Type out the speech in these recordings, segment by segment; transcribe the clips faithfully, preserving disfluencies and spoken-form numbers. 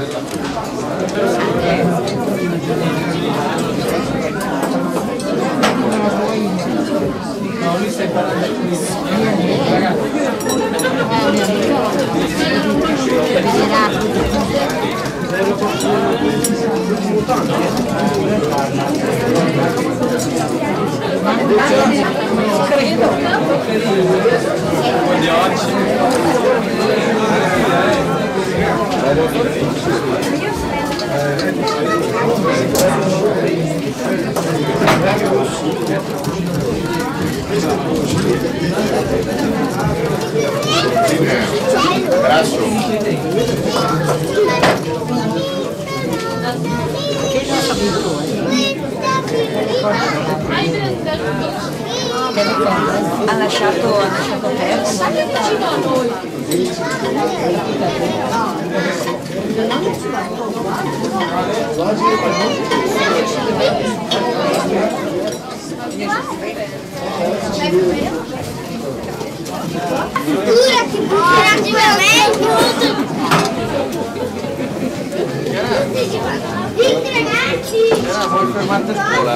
No, lui sta imparando credo di oggi grasso che cosa vi ha lasciato ha lasciato perso Pura che pura Dite ragazzi! vuoi fermarti a scuola?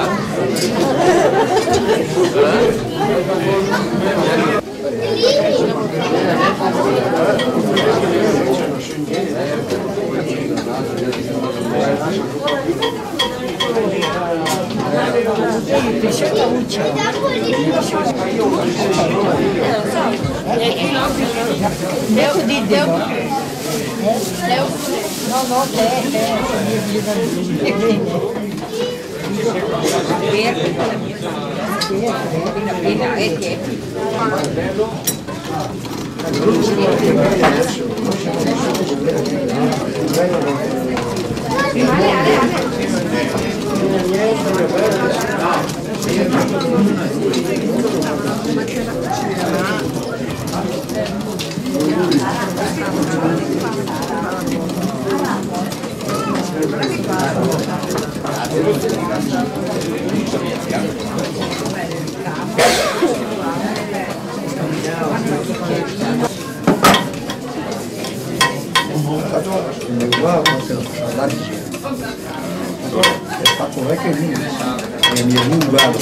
Devo di devo no no te te fatto non è che lì è mio uguale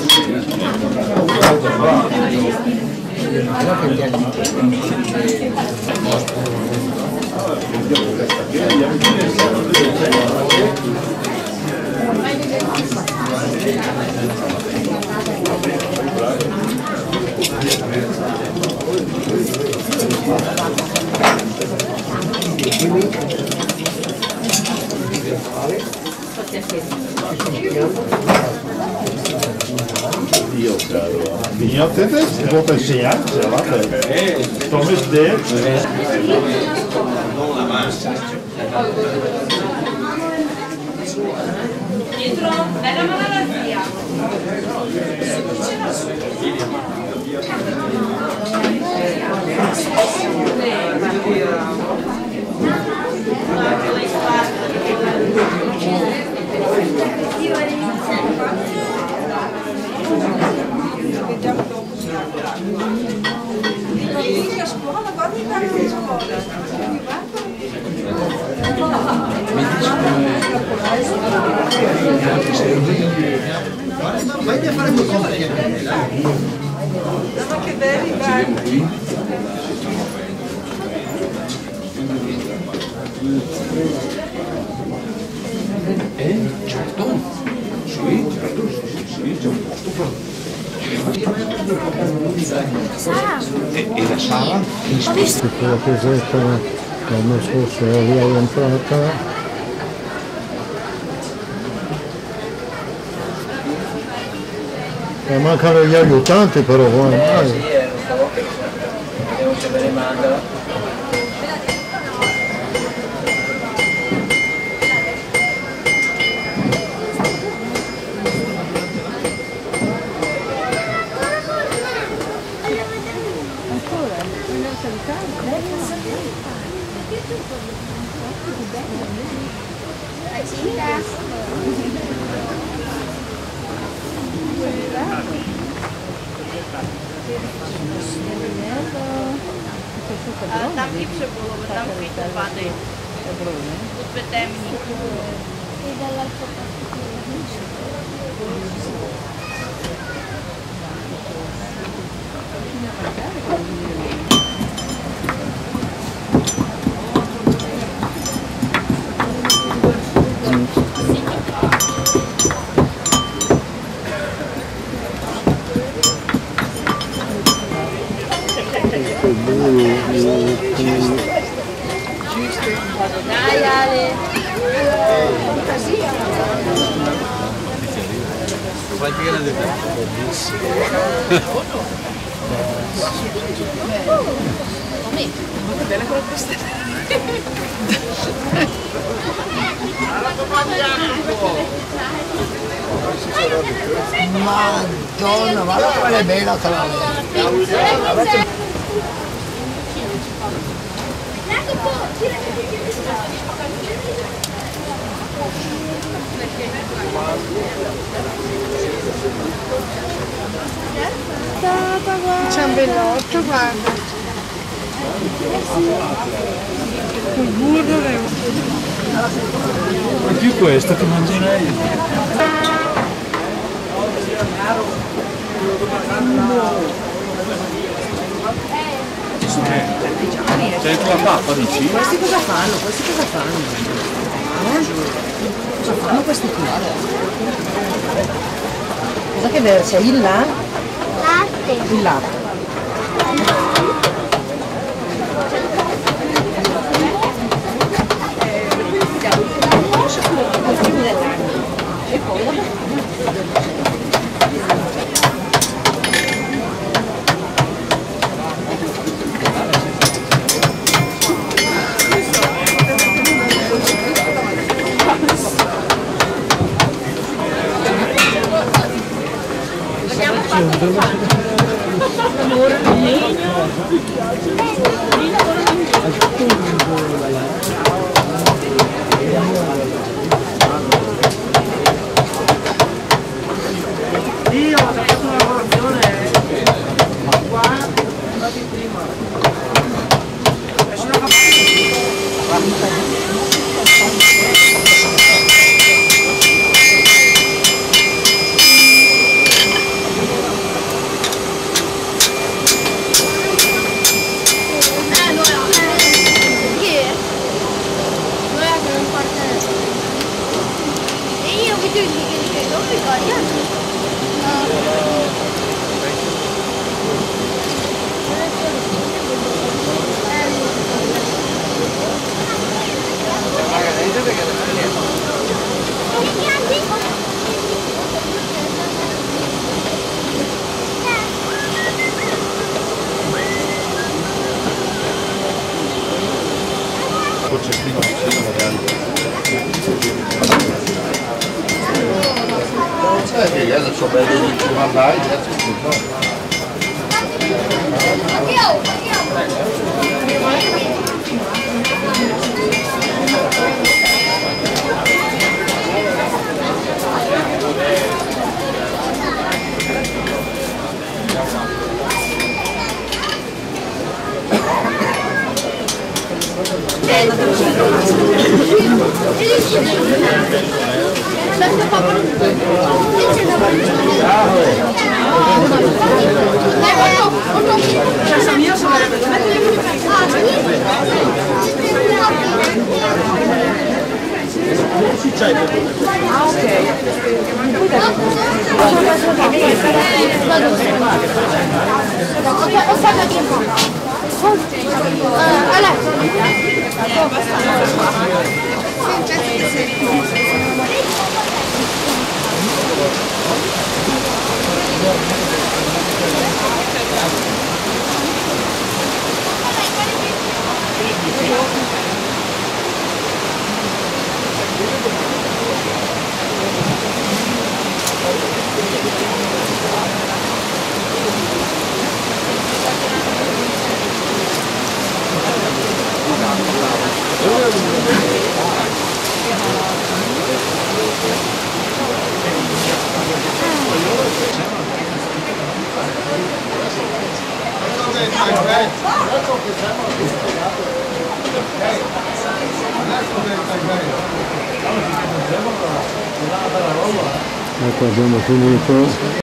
Io caro. Io te te vota sia, se va bene. Thomas De. Non la massa. Dietro, bella malattia. A scuola, guarda i cari di scuola. vai a fare qualcosa Ma che belli, vai. Eh, certo. Sì, certo, sì, sì, c'è un posto per... E, e la sala? Ho visto la chiesetta l'anno scorso era lì entrata. E mancano gli aiutanti però, eh. Eh sì, eh, non stavo che devo sapere mandala. Там ліпше було, бо там квіти падають. Tutte termini. E dall'altro parte. Dai Ale! Fai più grande te. Che bella quella postetta. Madonna, guarda quale è bella tra le. C'è un bellotto, guarda. Il burro è È più questo che mangerei. C'è la pappa, dici? Questi cosa fanno? Questi cosa fanno? Eh? Cosa fanno questi qui? Cosa che vero? C'è il là? Latte. Il latte. E poi Adesso bello di comandare, adesso Ah, ok. Hey. Ecco, abbiamo finito.